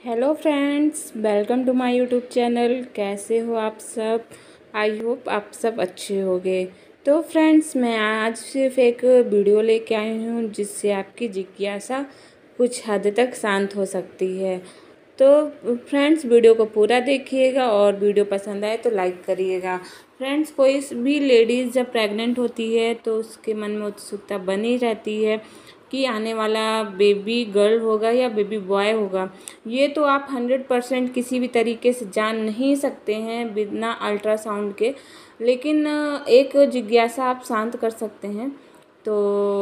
Hello friends, welcome to my YouTube channel. कैसे हो आप सब? आई होप आप सब अच्छे होंगे। तो फ्रेंड्स, मैं आज सिर्फ एक वीडियो लेके आई हूँ जिससे आपकी जिज्ञासा कुछ हद तक शांत हो सकती है। तो फ्रेंड्स, वीडियो को पूरा देखिएगा और वीडियो पसंद आए तो लाइक करिएगा। फ्रेंड्स, कोई भी लेडीज़ जब प्रेग्नेंट होती है तो उसके मन में उत्सुकता बनी रहती है कि आने वाला बेबी गर्ल होगा या बेबी बॉय होगा। ये तो आप 100% किसी भी तरीके से जान नहीं सकते हैं बिना अल्ट्रासाउंड के, लेकिन एक जिज्ञासा आप शांत कर सकते हैं। तो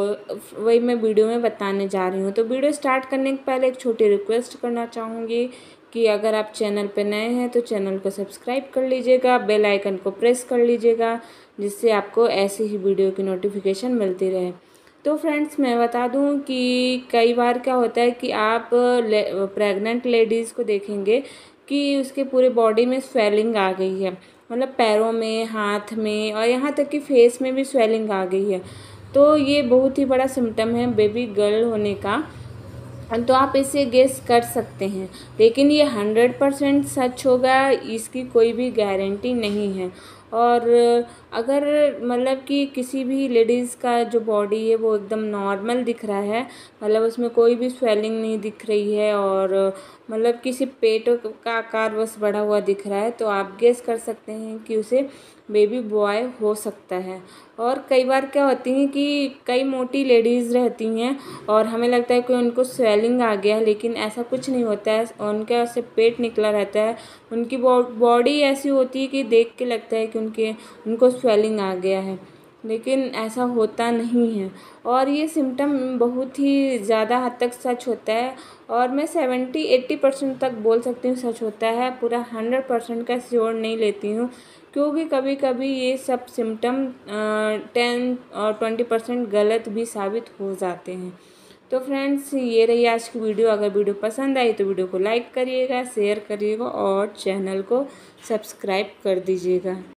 वही मैं वीडियो में बताने जा रही हूँ। तो वीडियो स्टार्ट करने के पहले एक छोटी रिक्वेस्ट करना चाहूँगी कि अगर आप चैनल पर नए हैं तो चैनल को सब्सक्राइब कर लीजिएगा, बेल आइकन को प्रेस कर लीजिएगा, जिससे आपको ऐसी ही वीडियो की नोटिफिकेशन मिलती रहे। तो फ्रेंड्स, मैं बता दूं कि कई बार क्या होता है कि आप प्रेग्नेंट लेडीज़ को देखेंगे कि उसके पूरे बॉडी में स्वेलिंग आ गई है, मतलब पैरों में, हाथ में और यहाँ तक कि फेस में भी स्वेलिंग आ गई है। तो ये बहुत ही बड़ा सिम्टम है बेबी गर्ल होने का। तो आप इसे गेस कर सकते हैं, लेकिन ये 100% सच होगा इसकी कोई भी गारंटी नहीं है। और अगर मतलब कि किसी भी लेडीज़ का जो बॉडी है वो एकदम नॉर्मल दिख रहा है, मतलब उसमें कोई भी स्वेलिंग नहीं दिख रही है और मतलब किसी पेट का आकार बस बढ़ा हुआ दिख रहा है, तो आप गेस कर सकते हैं कि उसे बेबी बॉय हो सकता है। और कई बार क्या होती है कि कई मोटी लेडीज़ रहती हैं और हमें लगता है कि उनको स्वेलिंग आ गया है, लेकिन ऐसा कुछ नहीं होता है। उनका ऐसे पेट निकला रहता है, उनकी बॉडी ऐसी होती है कि देख के लगता है कि उनको स्वेलिंग आ गया है, लेकिन ऐसा होता नहीं है। और ये सिम्टम बहुत ही ज़्यादा हद तक सच होता है, और मैं 70-80% तक बोल सकती हूँ सच होता है। पूरा 100% का श्योर नहीं लेती हूँ, क्योंकि कभी कभी ये सब सिम्टम 10 और 20% गलत भी साबित हो जाते हैं। तो फ्रेंड्स, ये रही आज की वीडियो। अगर वीडियो पसंद आई तो वीडियो को लाइक करिएगा, शेयर करिएगा और चैनल को सब्सक्राइब कर दीजिएगा।